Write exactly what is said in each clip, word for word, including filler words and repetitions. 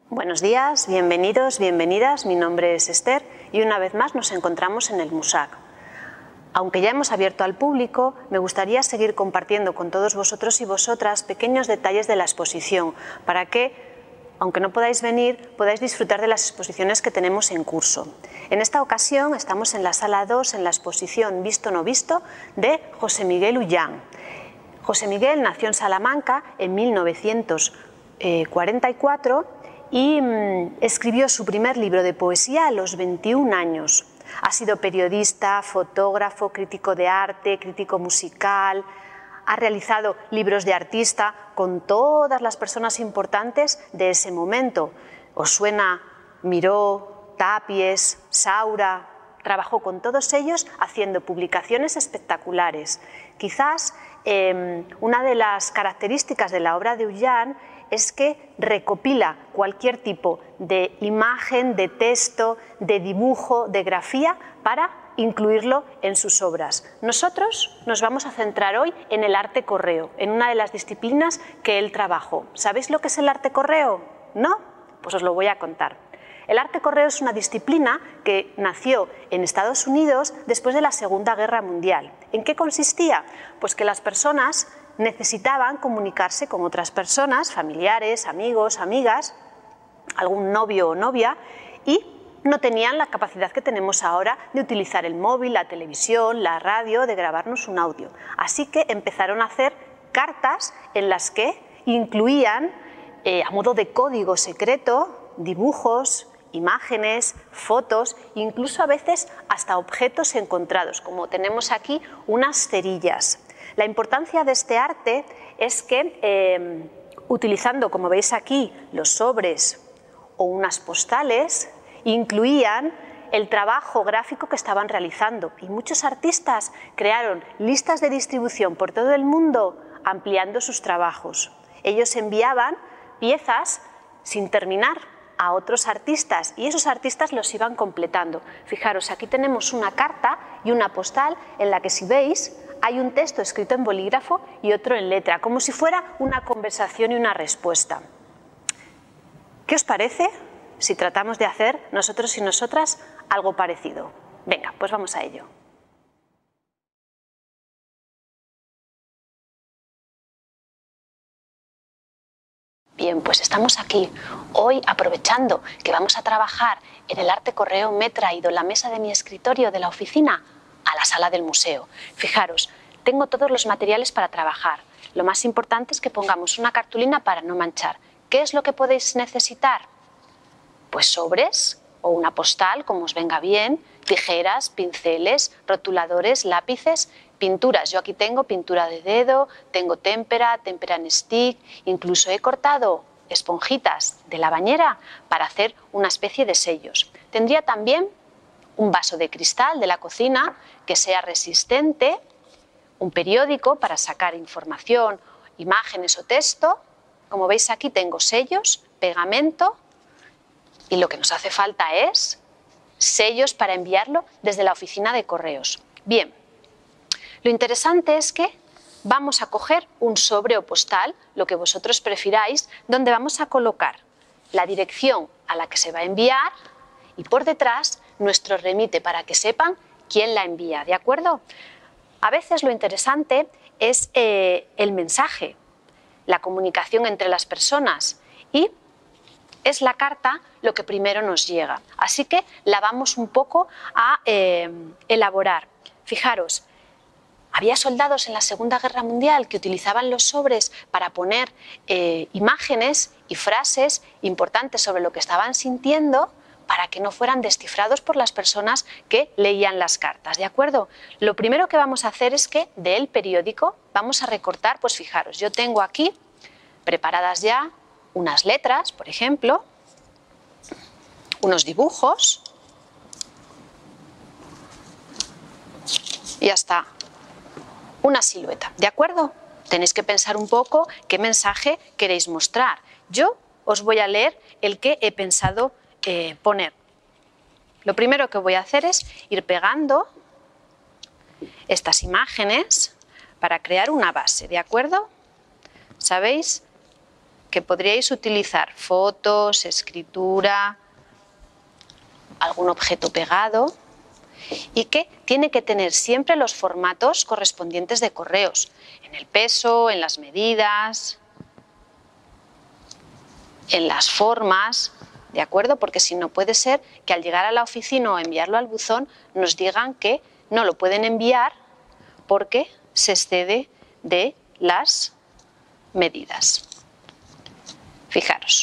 Buenos días, bienvenidos, bienvenidas. Mi nombre es Esther y una vez más nos encontramos en el MUSAC. Aunque ya hemos abierto al público, me gustaría seguir compartiendo con todos vosotros y vosotras pequeños detalles de la exposición para que, aunque no podáis venir, podáis disfrutar de las exposiciones que tenemos en curso. En esta ocasión estamos en la sala dos en la exposición Visto no visto de José Miguel Ullán. José Miguel nació en Salamanca en mil novecientos cuarenta y cuatro y mmm, escribió su primer libro de poesía a los veintiún años. Ha sido periodista, fotógrafo, crítico de arte, crítico musical, ha realizado libros de artista con todas las personas importantes de ese momento. ¿Os suena Miró, Tapies, Saura? Trabajó con todos ellos haciendo publicaciones espectaculares. Quizás eh, una de las características de la obra de Ullán es que recopila cualquier tipo de imagen, de texto, de dibujo, de grafía para incluirlo en sus obras. Nosotros nos vamos a centrar hoy en el arte correo, en una de las disciplinas que él trabajó. ¿Sabéis lo que es el arte correo? ¿No? Pues os lo voy a contar. El arte correo es una disciplina que nació en Estados Unidos después de la Segunda Guerra Mundial. ¿En qué consistía? Pues que las personas necesitaban comunicarse con otras personas, familiares, amigos, amigas, algún novio o novia, y no tenían la capacidad que tenemos ahora de utilizar el móvil, la televisión, la radio, de grabarnos un audio. Así que empezaron a hacer cartas en las que incluían, eh, a modo de código secreto, dibujos, imágenes, fotos, incluso a veces hasta objetos encontrados, como tenemos aquí unas cerillas. La importancia de este arte es que, eh, utilizando, como veis aquí, los sobres o unas postales, incluían el trabajo gráfico que estaban realizando. Y muchos artistas crearon listas de distribución por todo el mundo ampliando sus trabajos. Ellos enviaban piezas sin terminar a otros artistas y esos artistas los iban completando. Fijaros, aquí tenemos una carta y una postal en la que, si veis, hay un texto escrito en bolígrafo y otro en letra, como si fuera una conversación y una respuesta. ¿Qué os parece si tratamos de hacer nosotros y nosotras algo parecido? Venga, pues vamos a ello. Bien, pues estamos aquí. Hoy, aprovechando que vamos a trabajar en el arte correo, me he traído la mesa de mi escritorio de la oficina a la sala del museo. Fijaros, tengo todos los materiales para trabajar. Lo más importante es que pongamos una cartulina para no manchar. ¿Qué es lo que podéis necesitar? Pues sobres o una postal, como os venga bien, tijeras, pinceles, rotuladores, lápices, pinturas. Yo aquí tengo pintura de dedo, tengo témpera, témpera en stick, incluso he cortado esponjitas de la bañera para hacer una especie de sellos. Tendría también un vaso de cristal de la cocina que sea resistente, un periódico para sacar información, imágenes o texto. Como veis aquí tengo sellos, pegamento y lo que nos hace falta es sellos para enviarlo desde la oficina de correos. Bien, lo interesante es que vamos a coger un sobre o postal, lo que vosotros prefiráis, donde vamos a colocar la dirección a la que se va a enviar y por detrás nuestro remite para que sepan quién la envía, ¿de acuerdo? A veces lo interesante es eh, el mensaje, la comunicación entre las personas y es la carta lo que primero nos llega. Así que la vamos un poco a eh, elaborar. Fijaros, había soldados en la Segunda Guerra Mundial que utilizaban los sobres para poner eh, imágenes y frases importantes sobre lo que estaban sintiendo para que no fueran descifrados por las personas que leían las cartas, ¿de acuerdo? Lo primero que vamos a hacer es que del periódico vamos a recortar, pues fijaros, yo tengo aquí preparadas ya unas letras, por ejemplo, unos dibujos y hasta una silueta, ¿de acuerdo? Tenéis que pensar un poco qué mensaje queréis mostrar. Yo os voy a leer el que he pensado eh, poner. Lo primero que voy a hacer es ir pegando estas imágenes para crear una base, ¿de acuerdo? ¿Sabéis? que podríais utilizar fotos, escritura, algún objeto pegado y que tiene que tener siempre los formatos correspondientes de correos, en el peso, en las medidas, en las formas, ¿de acuerdo? Porque si no puede ser que al llegar a la oficina o enviarlo al buzón nos digan que no lo pueden enviar porque se excede de las medidas. Fijaros.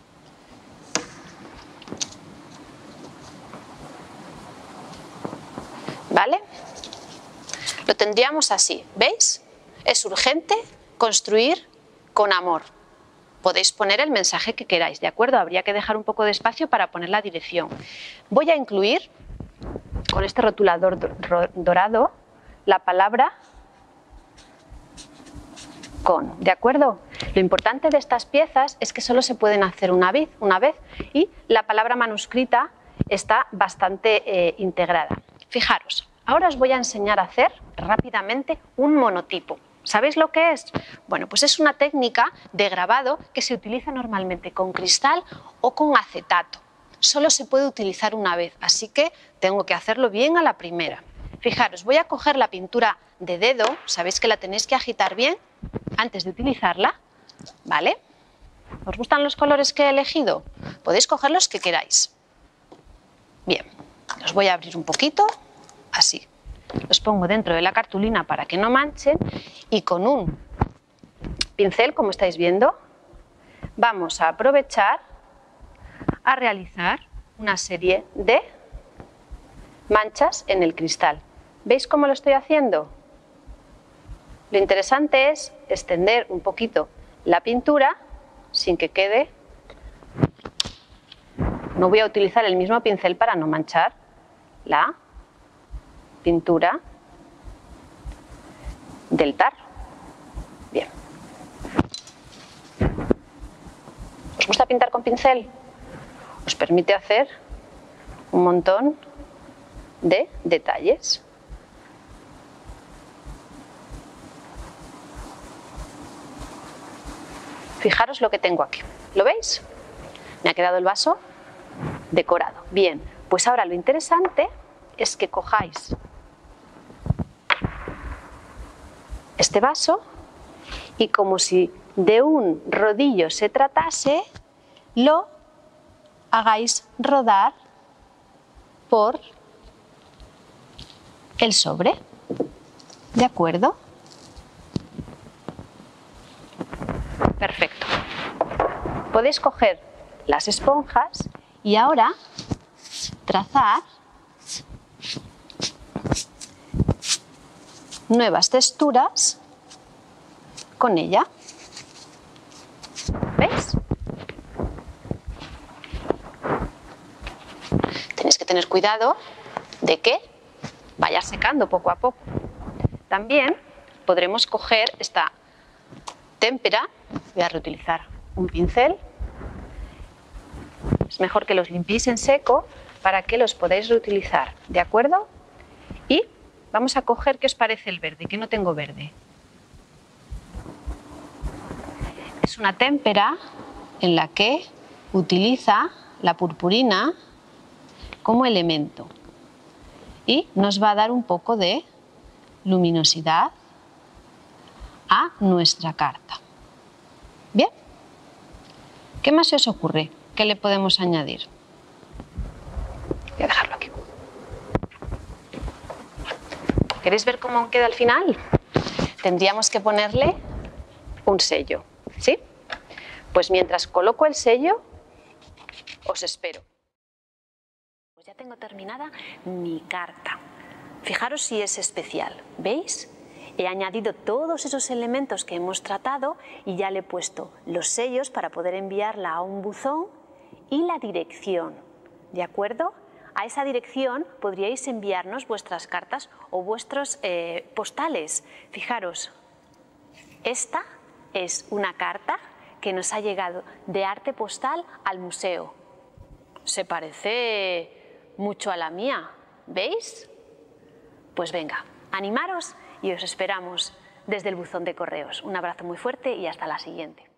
¿Vale? Lo tendríamos así, ¿veis? Es urgente construir con amor. Podéis poner el mensaje que queráis, ¿de acuerdo? Habría que dejar un poco de espacio para poner la dirección. Voy a incluir, con este rotulador dorado, la palabra con, ¿de acuerdo? Lo importante de estas piezas es que solo se pueden hacer una vez, una vez y la palabra manuscrita está bastante eh, integrada. Fijaros, ahora os voy a enseñar a hacer rápidamente un monotipo. ¿Sabéis lo que es? Bueno, pues es una técnica de grabado que se utiliza normalmente con cristal o con acetato. Solo se puede utilizar una vez, así que tengo que hacerlo bien a la primera. Fijaros, voy a coger la pintura de dedo, sabéis que la tenéis que agitar bien antes de utilizarla, ¿vale? ¿Os gustan los colores que he elegido? Podéis coger los que queráis. Bien, los voy a abrir un poquito, así. Los pongo dentro de la cartulina para que no manchen y con un pincel, como estáis viendo, vamos a aprovechar a realizar una serie de manchas en el cristal. ¿Veis cómo lo estoy haciendo? Lo interesante es extender un poquito la pintura sin que quede. No voy a utilizar el mismo pincel para no manchar la pintura del tarro. Bien. ¿Os gusta pintar con pincel? Os permite hacer un montón de detalles. Fijaros lo que tengo aquí. ¿Lo veis? Me ha quedado el vaso decorado. Bien, pues ahora lo interesante es que cojáis este vaso y como si de un rodillo se tratase, lo hagáis rodar por el sobre. ¿De acuerdo? Perfecto. Podéis coger las esponjas y ahora trazar nuevas texturas con ella. ¿Veis? Tenéis que tener cuidado de que vaya secando poco a poco. También podremos coger esta témpera. Voy a reutilizar un pincel. Es mejor que los limpiéis en seco para que los podáis reutilizar, ¿de acuerdo? Y vamos a coger, ¿qué os parece el verde? Que no tengo verde. Es una témpera en la que utiliza la purpurina como elemento y nos va a dar un poco de luminosidad a nuestra carta. ¿Bien? ¿Qué más se os ocurre? ¿Qué le podemos añadir? Voy a dejarlo aquí. ¿Queréis ver cómo queda al final? Tendríamos que ponerle un sello, ¿sí? Pues mientras coloco el sello, os espero. Pues ya tengo terminada mi carta. Fijaros si es especial, ¿veis? He añadido todos esos elementos que hemos tratado y ya le he puesto los sellos para poder enviarla a un buzón y la dirección, ¿de acuerdo? A esa dirección podríais enviarnos vuestras cartas o vuestros eh, postales. Fijaros, esta es una carta que nos ha llegado de arte postal al museo. Se parece mucho a la mía, ¿veis? Pues venga, animaros y os esperamos desde el buzón de correos. Un abrazo muy fuerte y hasta la siguiente.